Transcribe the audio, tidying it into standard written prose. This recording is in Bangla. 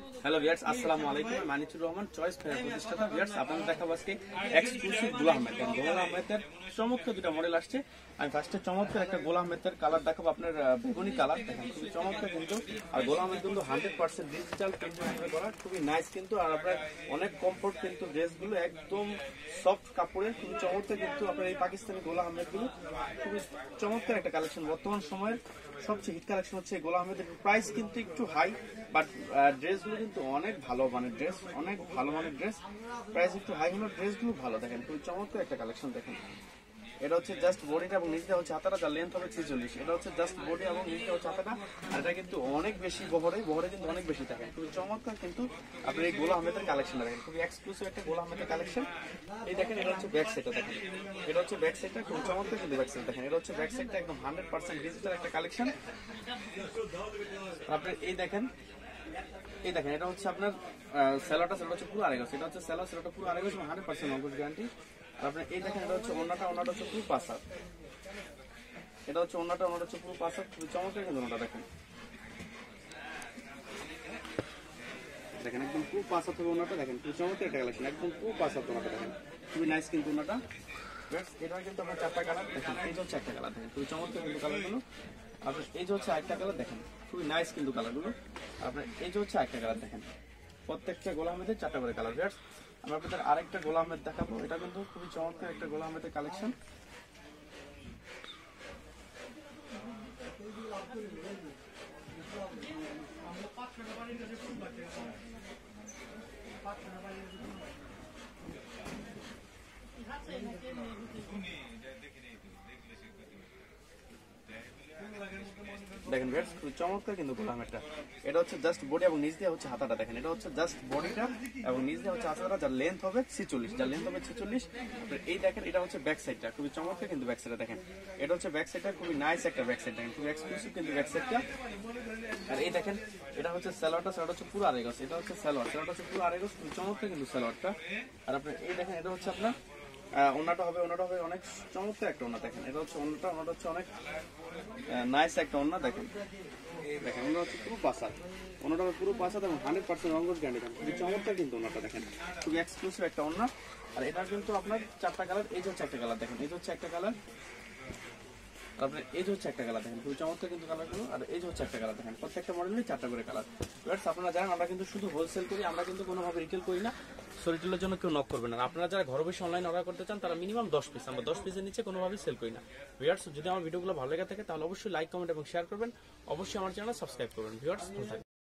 হ্যালো ভিউয়ার্স, আসসালামু আলাইকুম। আমি মানিচুর রহমান, চয়েস ফেয়ার প্রতিষ্ঠাতা। ভিউয়ার্স, আপনাদের দেখাবো আজকে এক্সক্লুসিভ গোলাম আহমেদ। গোলাম আহমেদের চমৎকার দুটো মডেল আসছে। আমি ফার্স্টে চমৎকার একটা গোলাম আহমেদের কালার দেখাবো, আপনার বেগুনি কালার। দেখেন খুবই চমৎকার কিন্তু। আর গোলাম আহমেদ কিন্তু 100% ডিজিটাল প্রিন্ট করা, খুবই নাইস কিন্তু। আর আপনার অনেক কমফোর্ট কিন্তু, ড্রেসগুলো একদম সফট কাপড়ের, খুবই চমৎকার কিন্তু। আপনার এই পাকিস্তানি গোলাম আহমেদগুলো খুবই চমৎকার একটা কালেকশন। বর্তমান সময়ের সবচেয়ে হিট কালেকশন হচ্ছে গোলাম আহমেদের। প্রাইস কিন্তু একটু হাই, বাট ড্রেসগুলো কিন্তু অনেক ভালো মানের ড্রেস, অনেক ভালো মানের ড্রেস। প্রাইস একটু হাই হলো, ড্রেসগুলো ভালো। দেখেন খুবই চমৎকার একটা কালেকশন। দেখেন এটা হচ্ছে জাস্ট বডিটা এবং নিচটা হচ্ছে হাতাটা, যার লেন্থ হবে 46। এটা হচ্ছে জাস্ট বডি এবং নিচটা হচ্ছে হাতাটা। আর এটা কিন্তু অনেক বেশি বহরে কিন্তু অনেক বেশি থাকে। খুবই চমৎকার কিন্তু আপনার এই গোলাম আহমেদের কালেকশন। দেখেন খুবই এক্সক্লুসিভ একটা গোলাম আহমেদের কালেকশন। এই দেখেন এটা হচ্ছে ব্যাক সাইডটা। দেখেন এটা হচ্ছে ব্যাক সাইডটা, খুব চমৎকার কিন্তু ব্যাক সাইড। দেখেন এটা হচ্ছে ব্যাক সাইডটা, একদম 100% ডিজিটাল একটা কালেকশন। আপনি এই দেখেন এটা হচ্ছে আপনার সেলোটা হচ্ছে পুরো আড়াই গজ। এটা হচ্ছে সেলোটা পুরো আড়াই গজ, 100% অঙ্কুশ গ্যারান্টি। আর আপনি এই দেখেন এটা হচ্ছে ওন্নাটা হচ্ছে পুরো পাঁচ হাত। এটা হচ্ছে ওন্নাটা হচ্ছে পুরো পাঁচ হাত, খুবই চমৎকার কিন্তু। ওন্নাটা দেখেন একদম পুরো পাঁচ হাত হবে ওন্নাটা। দেখেন খুবই চমৎকার একটা কালেকশন, একদম পুরো পাঁচ হাত ওন্নাটা। দেখেন খুবই নাইস কিন্তু ওন্নাটা। এটা কিন্তু আপনার চারটা কালার। দেখেন এই যে হচ্ছে একটা কালার, দেখেন খুবই চমৎকার কিন্তু কালারগুলো। আপনার এই যে হচ্ছে আরেকটা কালার, দেখেন খুবই নাইস কিন্তু কালারগুলো। আপনার এই যে হচ্ছে একটা কালার, দেখেন প্রত্যেকটা গোলাম আহমেদের চারটা করে কালার। ভিউয়ার্স, আমরা আপনাদের আরেকটা গোলাম আহমেদ দেখাবো। এটা কিন্তু খুবই চমৎকার একটা গোলাম আহমেদের কালেকশন। দেখেন ভিউয়ার্স, খুব চমৎকার কিন্তু গোলাম আহমেদটা। এটা হচ্ছে জাস্ট বডি এবং নিচ দিয়ে হচ্ছে হাতাটা। দেখেন এটা হচ্ছে জাস্ট বডিটা এবং নিচ দিয়ে হচ্ছে হাতাটা, যার লেন্থ হবে 46। এই দেখেন এটা হচ্ছে ব্যাক সাইডটা, খুবই চমৎকার কিন্তু ব্যাক সাইডটা। দেখেন এটা হচ্ছে ব্যাক সাইডটা, খুবই নাইস একটা ব্যাক সাইড। দেখেন খুবই এক্সক্লুসিভ কিন্তু ব্যাক সাইডটা। আর এই দেখেন এটা হচ্ছে সালোয়ারটা হচ্ছে পুরো আড়াই গজ। এটা হচ্ছে সালোয়ারটা হচ্ছে পুরো আড়াই গজ, খুবই চমৎকার কিন্তু সালোয়ারটা। আর আপনার এই দেখেন এটা হচ্ছে আপনার ওন্নাটা হবে অনেক চমৎকার একটা ওন্না। দেখেন এটা হচ্ছে ওন্নাটা হচ্ছে অনেক নাইস একটা ওন্না। দেখেন ওন্না হচ্ছে পুরো পাঁচ হাত, ওন্নাটা পুরো পাঁচ হাত এবং 100% অঙ্কুশ গ্যারান্টি। দেখেন খুবই চমৎকার কিন্তু ওন্নাটা। দেখেন খুবই এক্সক্লুসিভ একটা ওন্না। আর এটা কিন্তু আপনার চারটা কালার। এই যে হচ্ছে একটা কালার, দেখেন এই যে হচ্ছে একটা কালার। তারপরে এই যে হচ্ছে একটা কালার, দেখেন খুবই চমৎকার কিন্তু কালারগুলো। আর এই যে হচ্ছে একটা কালার। দেখেন প্রত্যেকটা মডেলের চারটা করে কালার। আপনারা জানেন আমরা কিন্তু শুধু হোলসেল করি, আমরা কিন্তু কোনোভাবে রিটেল করি না। সো রিটেলের জন্য কেউ নক করবেন না। আপনারা যারা ঘরে বসে অনলাইন অর্ডার করতে চান তারা মিনিমাম 10 পিস, আমরা 10 পিসের নিচে কোনোভাবেই সেল করি না। ভিউয়ার্স, যদি আমার ভিডিওগুলো ভালো লেগে থাকে তাহলে অবশ্যই লাইক, কমেন্ট এবং শেয়ার করবেন। অবশ্যই আমার চ্যানেল সাবস্ক্রাইব করবেন। ভিউয়ার্স, ভালো থাকবেন।